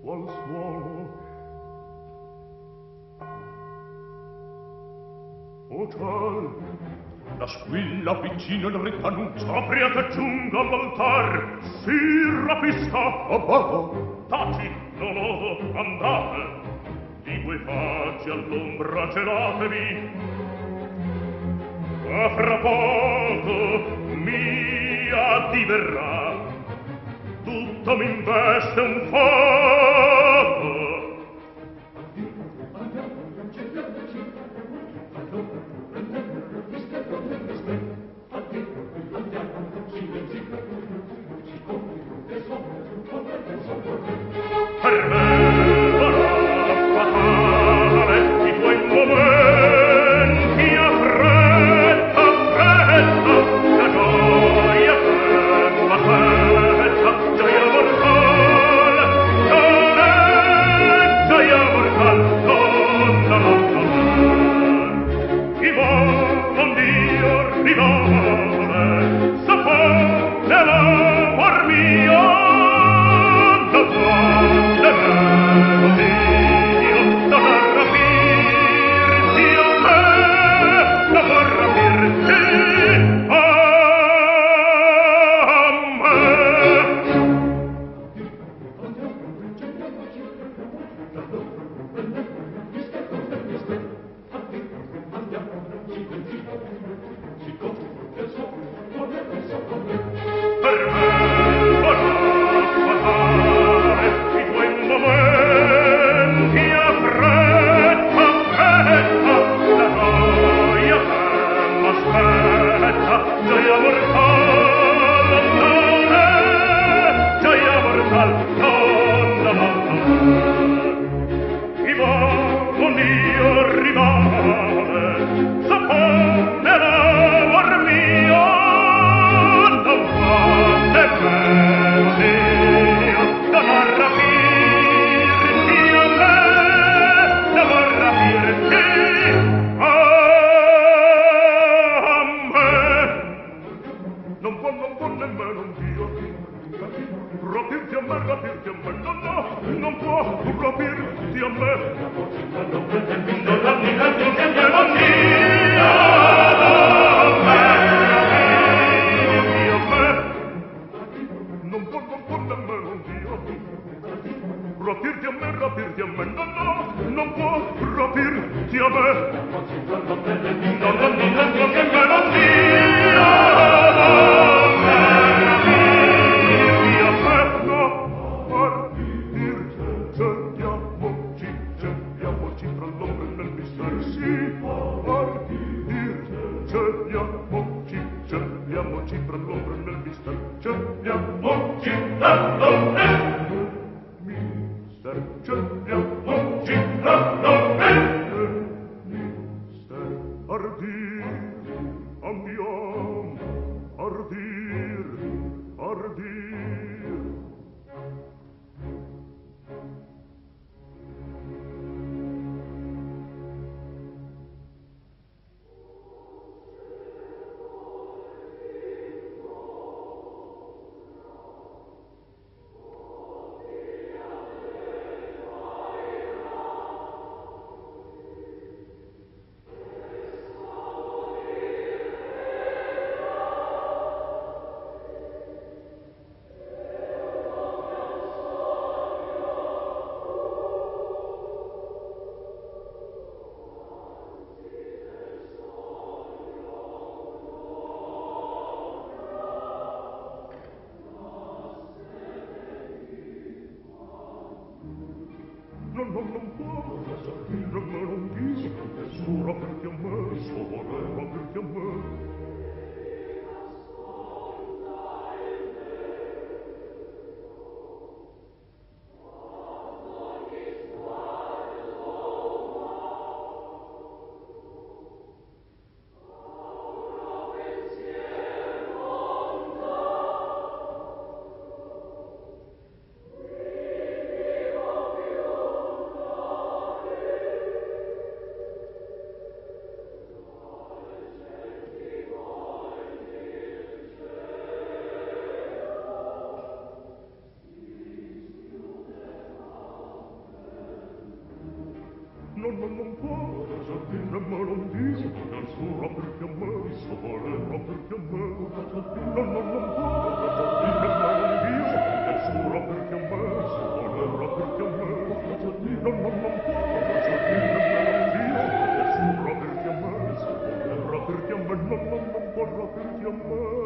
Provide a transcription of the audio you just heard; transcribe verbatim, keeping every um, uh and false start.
al suolo. O ciel, la squilla vicina il re annuncia, apriate giunga all'altar, si rapisca, abbato, taci, non odo, andate, di quei facci all'ombra gelatevi, a fra poco mi addiverrà, tutto m'investe un fuoco. Per me vorrà fatale i tuoi momenti a fretta, fretta, la gioia per la festa, gioia mortale, gioia, gioia mortale, donna, donna, chi vuol con Dio rivale, sapone l'amor mio. non, non, non può sentire melodia del suo perché a me so voleva perché a me non, non, non può sentire melodia del suo perché a me so voleva perché a me non, non, non può sentire melodia del suo perché a me so voleva perché a me non, non, non può perché a me